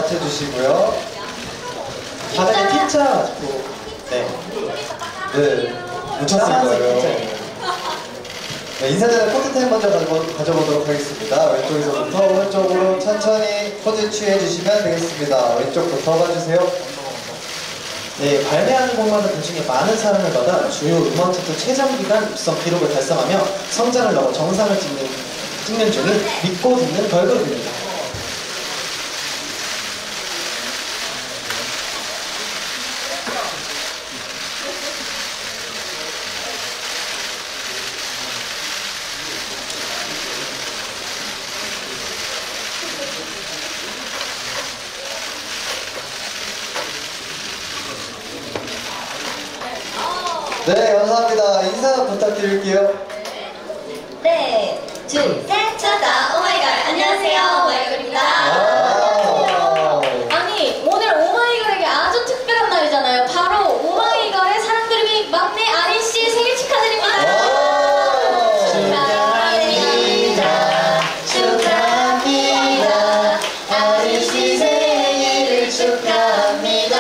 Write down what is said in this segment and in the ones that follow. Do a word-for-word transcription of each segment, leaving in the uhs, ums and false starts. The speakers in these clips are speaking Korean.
맞춰주시고요. 바닥에 T자 또 네. 네. 묻혔을 거예요. 네, 인사자는 포즈타임 먼저 가져, 가져보도록 하겠습니다. 왼쪽에서부터 오른쪽으로 천천히 포즈 취해주시면 되겠습니다. 왼쪽부터 봐주세요. 네, 발매하는 곡마다 도중에 많은 사랑을 받아 주요 음원 차트 최장 기간 입성 기록을 달성하며 성장을 넘어 정상을 찍는, 찍는 중인 믿고 듣는 걸그룹입니다. 네, 감사합니다. 인사 부탁드릴게요. 네, 둘, 셋, 찾다. 오마이걸. 안녕하세요, 오마이걸입니다. 아니, 오늘 오마이걸에게 아주 특별한 날이잖아요. 바로 오마이걸의 사랑그룹이 막내 아린씨 생일 축하드립니다. 축하합니다. 축하합니다. 아린씨 생일을 축하합니다.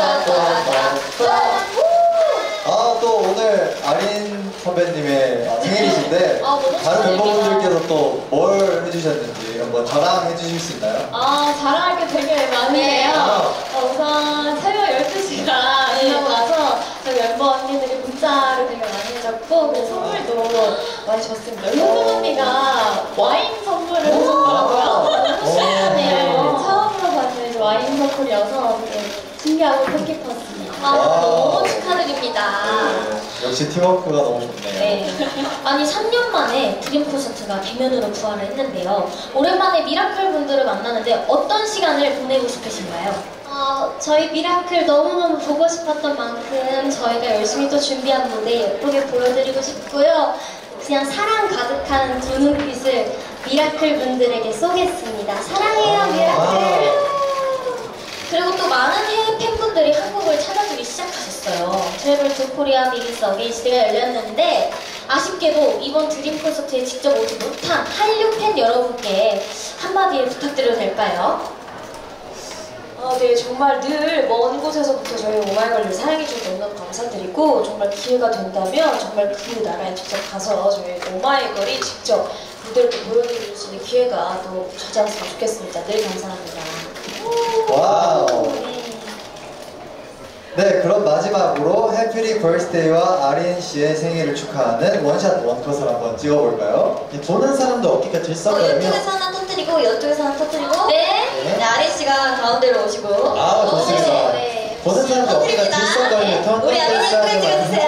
아, 또 오늘 아린 선배님의 생일이신데 아, 다른 멤버분들께서 또 뭘 해주셨는지 한번 자랑해 주실 수 있나요? 아, 자랑할 게 되게 많은데요. 어, 우선 새벽 열두 시가 지나고 나서 저희 멤버 언니들이 문자를 되게 많이 해줬고 그 선물도 많이 줬습니다. 효준 언니가 와인 선물을 해줬더라고요. 네, 처음으로 받는 와인 선물이어서 되게 신기하고 뜻깊었습니다. 아, 너무 축하드립니다. 네, 역시 팀워크가 너무 좋네요. 네. 아니 삼 년 만에 드림 콘서트가 대면으로 부활을 했는데요. 오랜만에 미라클 분들을 만나는데 어떤 시간을 보내고 싶으신가요? 어, 저희 미라클 너무너무 보고 싶었던 만큼 저희가 열심히 또 준비한 무대 예쁘게 보여드리고 싶고요. 그냥 사랑 가득한 두 눈빛을 미라클 분들에게 쏘겠습니다. 사랑해요, 미라클. 그리고 또 많은 해외 팬분들이 한국을 찾아주기 시작하셨어요. 트래블 투 코리아 비기스 어게인스트가 열렸는데 아쉽게도 이번 드림 콘서트에 직접 오지 못한 한류 팬 여러분께 한마디 부탁드려도 될까요? 아, 네, 정말 늘 먼 곳에서부터 저희 오마이걸을 사랑해주셔서 너무 감사드리고 정말 기회가 된다면 정말 그 나라에 직접 가서 저희 오마이걸이 직접 무대를 또 보여드릴 수 있는 기회가 또 찾아왔으면 좋겠습니다. 늘 감사합니다. 와우. 네, 그럼 마지막으로 해피리 벌스데이와 아린 씨의 생일을 축하하는 원샷 원컷을 한번 찍어볼까요? 보는 사람도 어깨가 어, 들썩거리며 이쪽에서 하나 터뜨리고 이쪽에서 하나 터뜨리고 네, 네. 네 아린 씨가 가운데로 오시고 아, 좋습니다. 네. 보는 사람도 어깨가 터뜨립니다. 들썩거리며 네. 우리 아린 예쁘게 찍어주세요.